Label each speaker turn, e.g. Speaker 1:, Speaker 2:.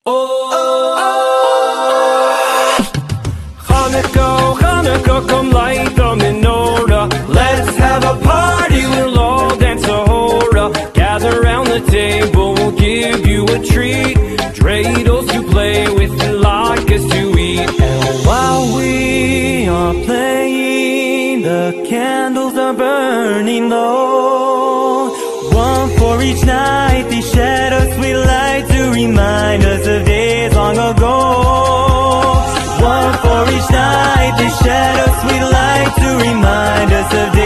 Speaker 1: Hanukkah, Hanukkah, come light the menorah. Let's have a party, we'll all dance a hora. Gather round the table, we'll give you a treat. Dreidels to play with and latkes to eat. And while we are playing, the candles are burning low. One for each night, they shed a sweet light to remind us of days long ago. One for each night, they shed a sweet light to remind us of